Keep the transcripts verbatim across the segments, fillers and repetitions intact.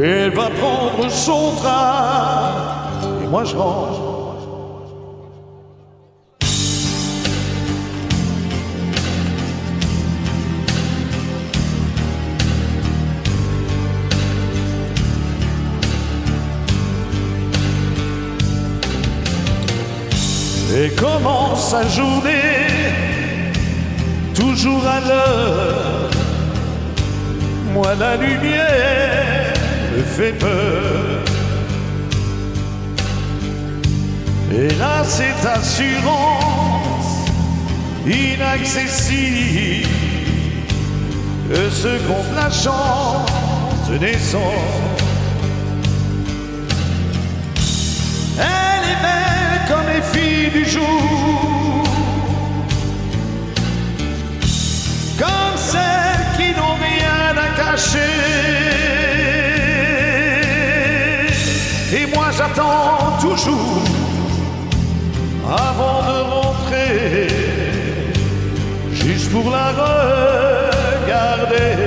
Elle va prendre son train et moi je rentre. Et commence sa journée, toujours à l'heure. Moi la lumière me fait peur. Et là cette assurance inaccessible que ce compte la chance de naissance. Elle est belle comme les filles du jour, comme celles qui n'ont rien à cacher. Et moi j'attends toujours avant de rentrer, juste pour la regarder.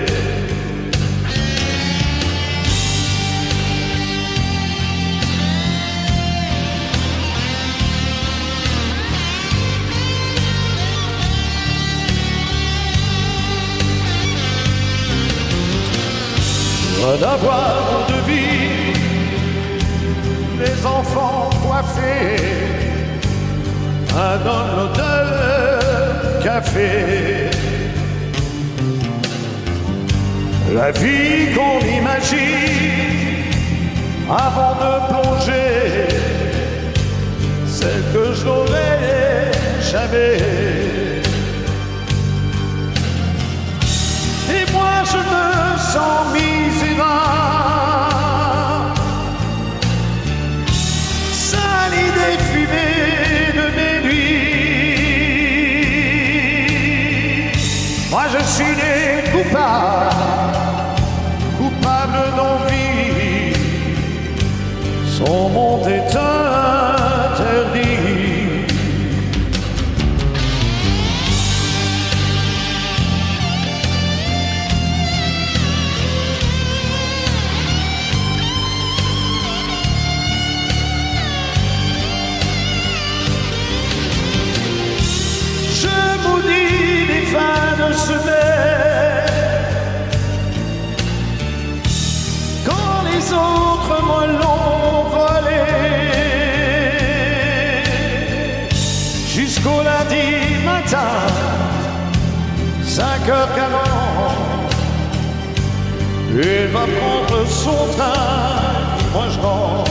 D'avoir de vie les enfants coiffés, un homme l'odeur café. La vie qu'on imagine avant de plonger, celle que je n'aurais jamais. Et moi je me sens misérable, sali des fumées de mes nuits. Moi je suis né coupable, coupable d'envie. Son monde est interdit. Quand les autres me l'ont volé, jusqu'au lundi matin, cinq heures quarante, il va prendre son train, moi je rentre.